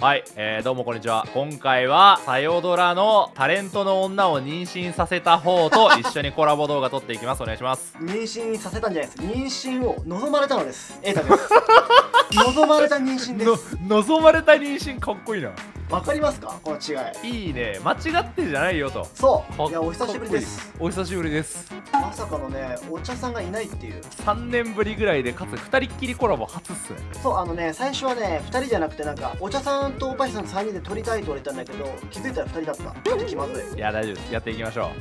はい、どうもこんにちは。今回はさよドラのタレントの女を妊娠させた方と一緒にコラボ動画撮っていきます。お願いします。 妊娠させたんじゃないです。妊娠を望まれたのです。瑛太です。望まれた妊娠です。 望まれた妊娠かっこいいな。 わかりますかこの違い。 いいね。間違ってじゃないよと。 そういや、お久しぶりです。 お久しぶりです。 まさかのね、お茶さんがいないっていう。 3年ぶりぐらいで、かつ2人っきりコラボ初っすね。 そう最初はね2人じゃなくて、なんかお茶さんとおぱしさん3人で撮りたいと言われたんだけど、気づいたら2人だった。ちょっと気まずい。 いや大丈夫です。やっていきましょう。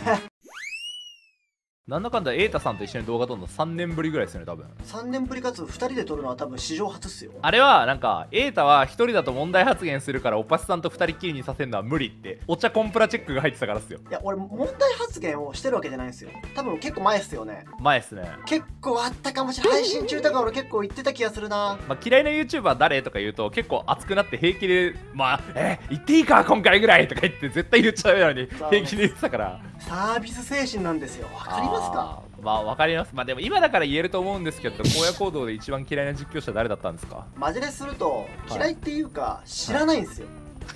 なんだかんだ瑛太さんと一緒に動画撮るの3年ぶりぐらいですよね、多分。 3年ぶりかつ2人で撮るのは多分史上初っすよ。 あれはなんか瑛太は1人だと問題発言するからおぱしさんと2人っきりにさせるのは無理ってお茶コンプラチェックが入ってたからっすよ。 いや、俺問題発言をしてるわけじゃないんですよ。多分結構前っすよね。 前っすね。 結構あったかもしれない。配信中とか俺結構言ってた気がするな。 まあ、嫌いな YouTuber 誰とか言うと結構熱くなって平気で言っていいか今回ぐらいとか言って絶対言っちゃうように平気で言ってたから。 サービス精神なんですよ。わかりますか？ まあわかります。まあでも今だから言えると思うんですけど、荒野行動で一番嫌いな実況者誰だったんですか？ マジですると嫌いっていうか知らないんですよ。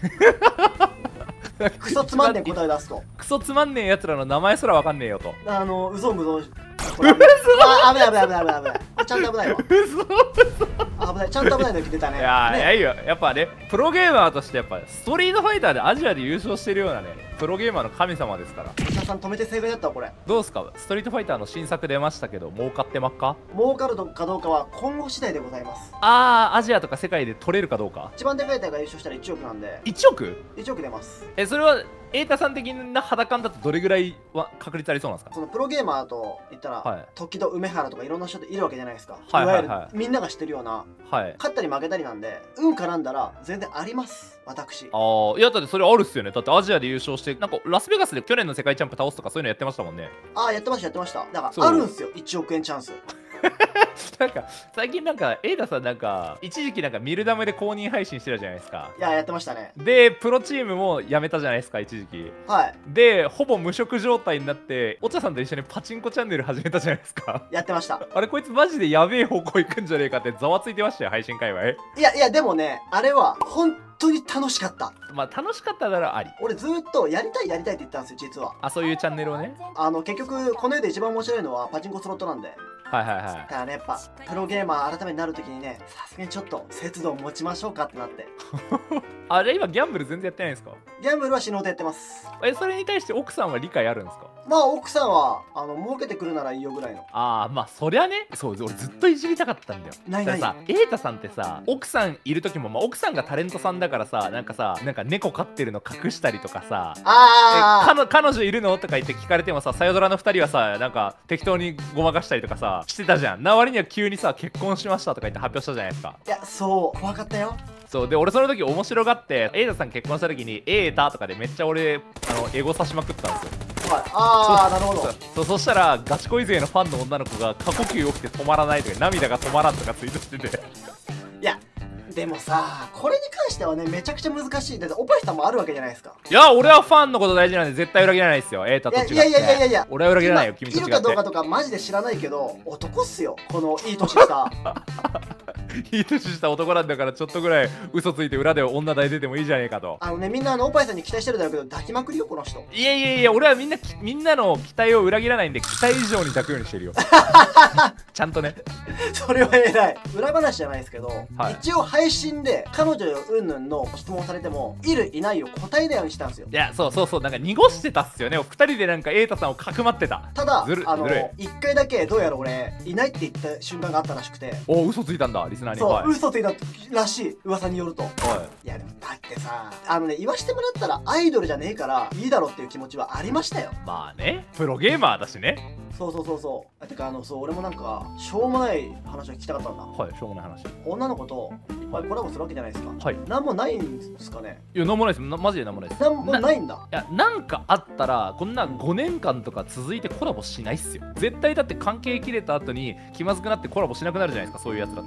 クソつまんねえ答え出すと。 クソつまんねえやつらの名前すらわかんねえよと。 うぞうむぞう。危ない危ない危ない危ない。ちゃんと危ないわ。危ない、ちゃんと危ないの来てたね。 いやいいよ。やっぱね、プロゲーマーとしてやっぱストリートファイターでアジアで優勝してるようなね、プロゲーマーの神様ですから。 お茶さん止めて正解だったわこれ。 どうですか？ストリートファイターの新作出ましたけど、儲かってますか？ 儲かるかどうかは今後次第でございます。 アジアとか世界で取れるかどうか。 一番でかい大会優勝したら1億なんで。 1億 ？1億出ます。 それは瑛太さん的な肌感だとどれぐらいは確率ありそうなんですか？ そのプロゲーマーと言ったら、 はい、 時戸梅原とかいろんな人っているわけじゃないですか。 はいはいはい、 いわゆるみんなが知ってるような、 はい、 勝ったり負けたりなんで、運絡んだら全然あります、私。 いやだってそれあるっすよね。だってアジアで優勝してなんかラスベガスで去年の世界チャンプ倒すとかそういうのやってましたもんね。 やってましたやってました。だからあるんすよ、1億円チャンス。 なんか最近なんか瑛太さんなんか一時期なんかミルダムで公認配信してたじゃないですか。 いや、やってましたね。 でプロチームも辞めたじゃないですか、一時期。 はい。 でほぼ無職状態になってお茶さんと一緒にパチンコチャンネル始めたじゃないですか。 やってました。 あれこいつマジでやべえ方向行くんじゃねえかってざわついてましたよ、配信界隈。 いやでもね、あれは本当に楽しかった。 まあ楽しかったならあり。 俺ずっとやりたいって言ったんですよ、実は。 そういうチャンネルをね。 結局この世で一番面白いのはパチンコスロットなんで。 はいはいはい。 だからね、やっぱプロゲーマー改めになるときにね、さすがにちょっと節度を持ちましょうかってなって。 あれ今ギャンブル全然やってないんですか？ ギャンブルは死ぬほどやってます。 それに対して奥さんは理解あるんですか？ まあ奥さんは儲けてくるならいいよぐらいの。 まあそりゃね。そう、俺ずっといじりたかったんだよ。 ないだからさ、瑛太さんってさ、奥さんいる時も、奥さんがタレントさんだからさ、なんか猫飼ってるの隠したりとかさ、彼女いるのとか言って聞かれてもさ、さよドラの2人はさ、なんか適当にごまかしたりとかさしてたじゃん。な割には急にさ、結婚しましたとか言って発表したじゃないですか。 いや、そう怖かったよ。 そうで、俺その時面白がって瑛太さん結婚した時に瑛太とかでめっちゃ俺エゴさしまくったんですよ。 はい、なるほど。 そしたらガチ恋勢のファンの女の子が過呼吸起きて止まらないとか涙が止まらんとかツイートしてて。 いやでもさ、これに関してはね、めちゃくちゃ難しい。だっておぱしさんもあるわけじゃないですか。 いや、俺はファンのこと大事なんで絶対裏切らないですよ、瑛太と違って。 いや俺は裏切らないよ、君と違って。 いるかどうかとかマジで知らないけど、男っすよ、このいい年したいい年した男なんだからちょっとぐらい嘘ついて裏で女抱いててもいいじゃねえかと。 みんなおぱいさんに期待してるだろうけど、抱きまくりよこの人。 いや俺はみんなの期待を裏切らないんで、期待以上に抱くようにしてるよ。ちゃんとね。 それは偉い。裏話じゃないですけど、一応配信で彼女うんぬんの質問されてもいるいないを答えないようにしたんですよ。 いや、そうなんか濁してたっすよね。二人でなんか瑛太さんをかくまってた。 ただ一回だけどうやら俺いないって言った瞬間があったらしくて。 嘘ついたんだ、リスナーに。 そう、嘘ついたらしい、噂によると。いやでもだってさ、言わしてもらったらアイドルじゃねえからいいだろっていう気持ちはありましたよ。 まあね、プロゲーマーだしね。 そうてか俺もなんかしょうもない話を聞きたかったんだ。 はい、しょうもない話。 女の子といっぱいコラボするわけじゃないですか。 はい。 なんもないんですかね。 いや、なんもないです。マジでなんもないです。 なんもないんだ。 いや、なんかあったらこんな5年間とか続いてコラボしないっすよ。絶対だって関係切れた後に気まずくなってコラボしなくなるじゃないですか、そういうやつだって。 いや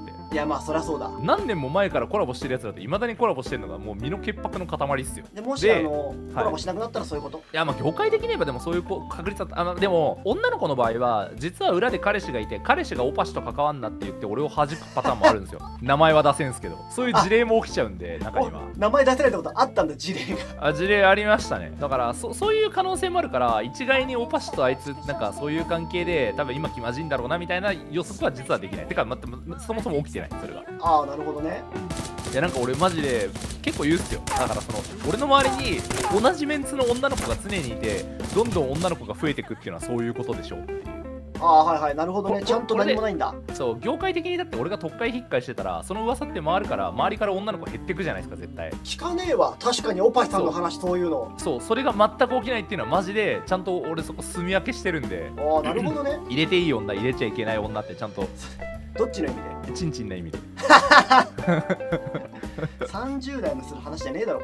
まあそりゃそうだ。 何年も前からコラボしてるやつだっていまだにコラボしてるのがもう身の潔白の塊っすよ。 でもしコラボしなくなったらそういうこと？ いやまあ業界的に言えばでもそういう確率はでも女の子の場合は実は裏で彼氏がいて、彼氏がオパシと関わんなって言って俺を弾くパターンもあるんですよ。名前は出せんすけど、そういう事例も起きちゃうんで、中には名前出せないってことあったんだ、事例が。 事例ありましたね。だからそういう可能性もあるから、一概にオパシとあいつなんかそういう関係で多分今気まじいんだろうなみたいな予測は実はできない。てか待って、そもそも起きてない、それが。 ああ、なるほどね。 いやなんか俺マジで結構言うっすよ。だから俺の周りに同じメンツの女の子が常にいて、どんどん女の子が増えてくっていうのはそういうことでしょうっていう。 ああ、はいはい、なるほどね。ちゃんと何もないんだ。 そう、業界的にだって俺が特会引っかえしてたらその噂って回るから、周りから女の子減ってくじゃないですか、絶対。 聞かねえわ、確かにオパシさんの話、そういうの。 そう、それが全く起きないっていうのはマジでちゃんと俺そこ住み分けしてるんで。 ああ、なるほどね。 入れていい女、入れちゃいけない女ってちゃんと。 どっちの意味で？ チンチンな意味で。 30代のする話じゃねえだろ。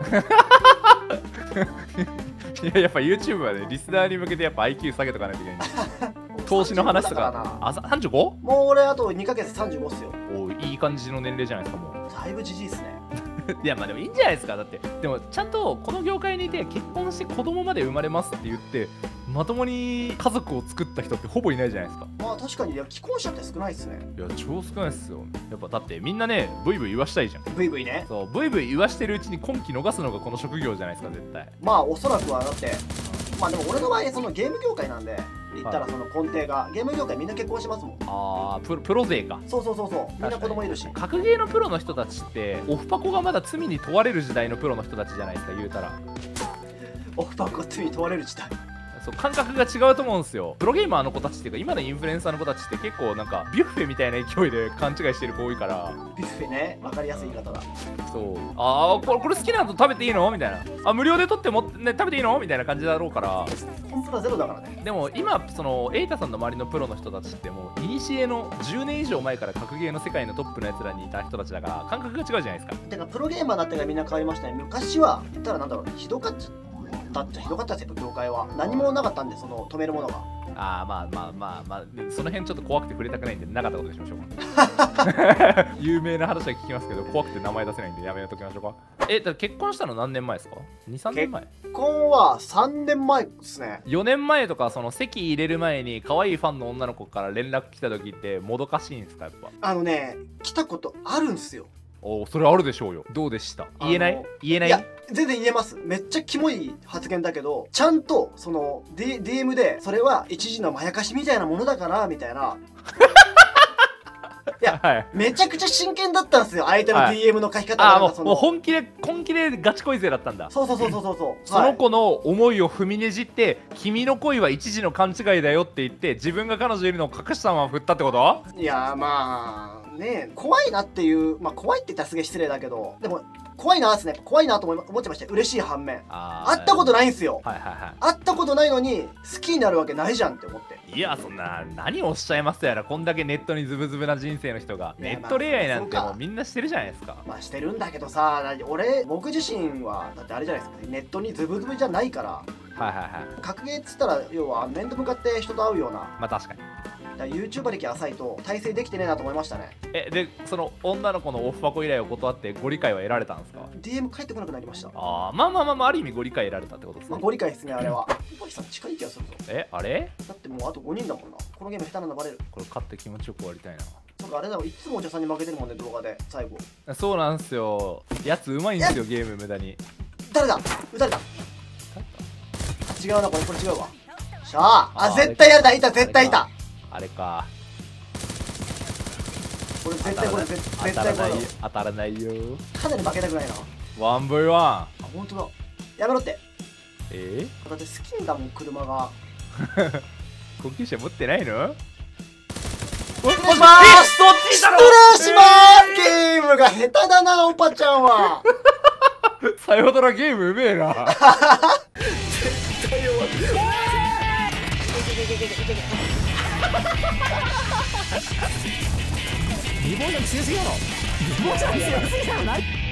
いや、やっぱ YouTube はね、リスナーに向けてやっぱ IQ 下げとかないといけないんで。投資の話とか。35？ もう俺あと2ヶ月35っすよ。 おいい感じの年齢じゃないですか、もう。 だいぶじじいっすね。 いやまあでもいいんじゃないですか。だってでもちゃんとこの業界にいて結婚して子供まで生まれますって言ってまともに家族を作った人ってほぼいないじゃないですか。 まあ確かに、いや既婚者って少ないっすね。 いや超少ないっすよ。やっぱだってみんなねブイブイ言わしたいじゃん。 ブイブイね。 そうブイブイ言わしてるうちに今期逃すのがこの職業じゃないですか、絶対。 まあおそらくはだって、まあでも俺の場合そのゲーム業界なんで言ったら、その根底がゲーム業界みんな結婚しますもん。 ああ、プロ勢か。 そうそうそうそう、みんな子供いるし。 格ゲーのプロの人たちってオフパコがまだ罪に問われる時代のプロの人たちじゃないですか、言うたら。 オフパコが罪に問われる時代。 そう感覚が違うと思うんですよ。プロゲーマーの子たちっていうか今のインフルエンサーの子たちって結構なんかビュッフェみたいな勢いで勘違いしてる子多いから。 ビュッフェね、わかりやすい言い方だ。 そう、ああこれ好きなの食べていいのみたいな、あ無料で取っても、ね、食べていいのみたいな感じだろうから。 本当はゼロだからね。 でも今そのエイタさんの周りのプロの人たちってもう古の10年以上前から格ゲーの世界のトップのやつらにいた人たちだから感覚が違うじゃないですか。 てかプロゲーマーになってからみんな変わりましたね。昔は言ったらなんだろう、ひどかったですよ、業界は。何もなかったんで、その止めるものが。 ああ、まあその辺ちょっと怖くて触れたくないんでなかったことにしましょうか。有名な話は聞きますけど怖くて名前出せないんでやめときましょうか。だから結婚したの何年前ですか？ 2、3年前？ 結婚は3年前ですね。 4年前とか、その籍入れる前に可愛いファンの女の子から連絡来た時ってもどかしいんですか、やっぱ。来たことあるんすよ。 お、それあるでしょうよ。どうでした？言えない？言えない？ いや全然言えます。めっちゃキモい発言だけど、ちゃんとその、DM でそれは一時のまやかしみたいなものだからみたいな。いや、はい、めちゃくちゃ真剣だったんですよ、相手の DM の書き方が。 もう本気でガチ恋勢だったんだ。 そう。 その子の思いを踏みねじって「君の恋は一時の勘違いだよ」って言って自分が彼女いるのを隠したまま振ったってこと？ いやまあね、怖いなっていう、まあ怖いって言ったらすげえ失礼だけど、でも怖いなですね。怖いなと思ってました。嬉しい反面、会ったことないんすよ。会ったことないのに好きになるわけないじゃんって思って。 いや、そんな何をおっしゃいますやら、こんだけネットにズブズブな人生の人が。ネット恋愛なんてもうみんなしてるじゃないですか。 まあしてるんだけどさ、僕自身はだってあれじゃないですか、ネットにズブズブじゃないから。格ゲーっつったら要は面と向かって人と会うような。 まあ確かに。 YouTuber 歴浅いと体制できてねえなと思いましたね。 でその女の子のオフパコ依頼を断ってご理解は得られたんですか？ DM 返ってこなくなりました。 まあある意味ご理解得られたってことですね。 ご理解ですね、あれは。ポリさん近い気がするぞ。 あれだってもうあと5人だもんな。このゲーム下手なのバレる。 これ勝って気持ちよく終わりたいな。 そうか、あれだろ、いつもお茶さんに負けてるもんね、動画で最後。 そうなんすよ、やつうまいんすよ、ゲーム無駄に。 誰だ、撃たれた。違うな、これ違うわ。しゃあ、絶対やるだ、絶対いた。 あれか。 これ絶対当たらないよ。 かなり負けたくないな。 1v1。 本当だ。やめろって。だって好きだもん、車が。 高級車持ってないの？ 失礼します。ゲームが下手だな、おぱちゃんは。 さよならゲームうめえな。絶対弱い。リボン強すぎやろ。リボン強すぎやろ。